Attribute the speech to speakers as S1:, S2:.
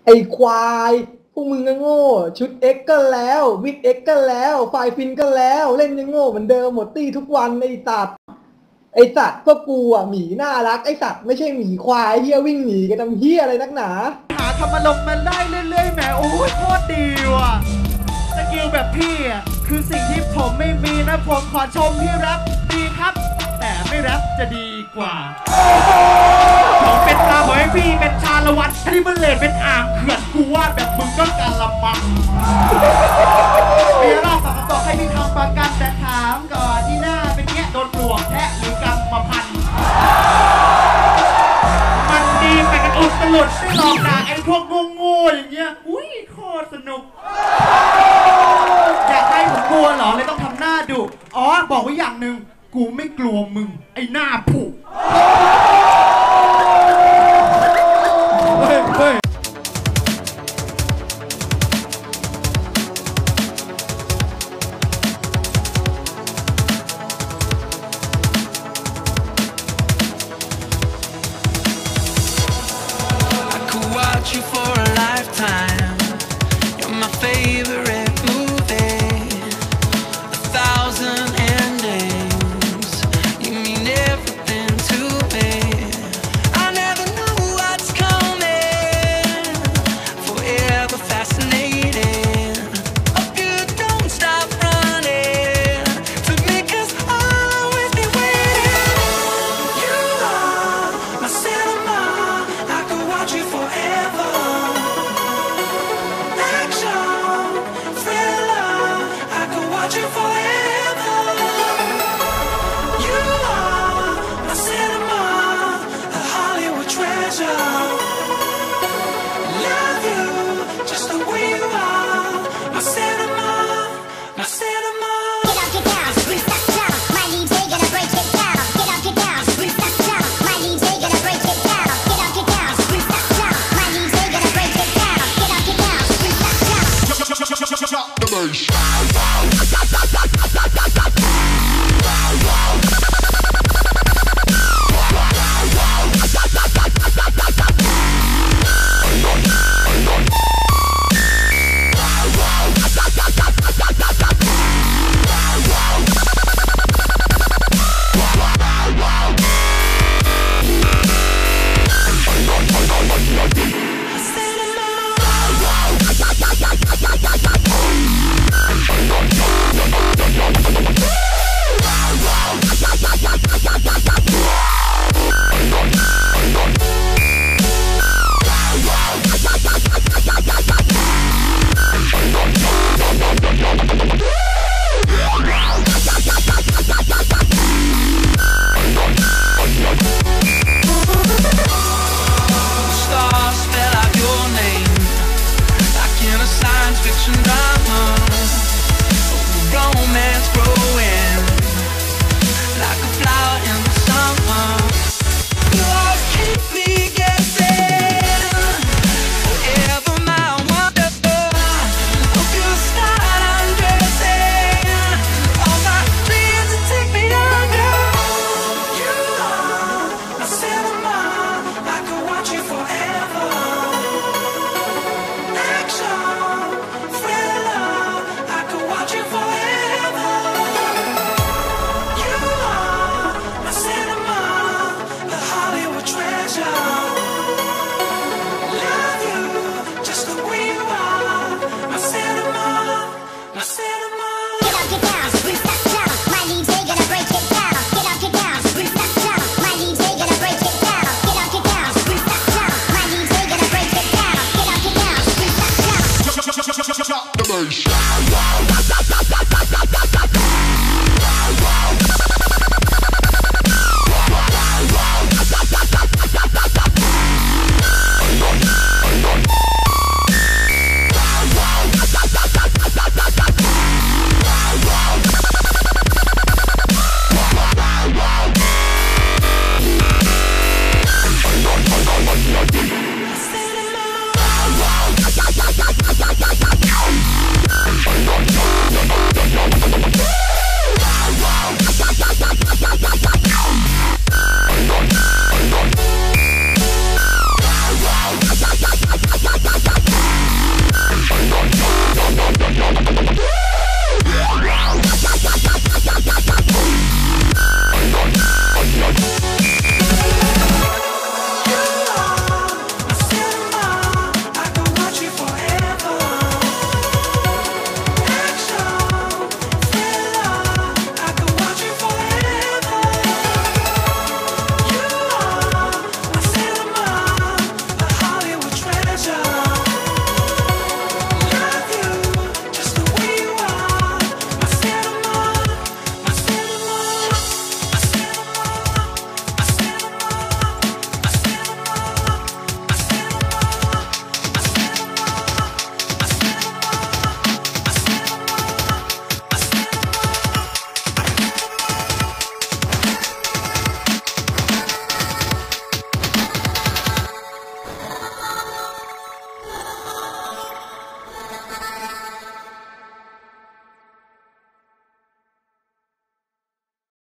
S1: ไอ้ควายพวกมึงก็โง่ชุดเอ็กก็แล้ววิกเอ็กก็แล้วไฟฟินก็แล้วเล่นยังโง่เหมือนเดิมหมดตี้ทุกวันไอ้สัตว์พวกกูอ่ะหมีน่ารักไอ้สัตว์ไม่ใช่หมีควายเฮียวิ่งหนีกันทำเฮียอะไรนักหนา
S2: หาทำอารมณ์มันได้เรื่อยๆแหมโอ้ยโคตรดีว่ะสกิลแบบพี่อ่ะคือสิ่งที่ผมไม่มีนะผมขอชมพี่แรปดีครับแต่ไม่แรปจะดีกว่าผมเป็นตาหอยพี่เป็นชาละวันที่มันเลดเป็นอ่างเขื่อนกูวาดแบบมึงก็กะละมังพี่รอบฝากบอกให้พี่ทำประกันแต่ถามก่อนที่หน้าเป็นเงี้ยโดนปลวกแทะหรือกำมาพันมันดีไปกันอุตลุดไม่หลอกด่าไอ้พวกโง่ๆอย่างเงี้ยอุ้ยโคตรสนุกอยากให้ผมกลัวเหรอเลยต้องทำหน้าดุอ๋อบอกไว้อย่างหนึ่งกูไม่กลัวมึงไอ้หน้าผุเฮ้ย
S3: You for a lifetime. You're my favorite movie. 1,000 endings. You mean everything to me. I never know what's coming. Forever fascinating. Hope you don't stop running to me 'cause I'll always be waiting. You are my cinema. I could watch you forever. You forever. You are my cinema, a Hollywood treasure. Love you just the way you are, my cinema, my cinema. Get up, get down, roof that down. My DJ gonna break it down. Get up, get down, roof that down. My DJ gonna break it down. Get up, get down, roof that down. My DJ gonna break it down. Get up, get down, roof that down. The bass. The bass.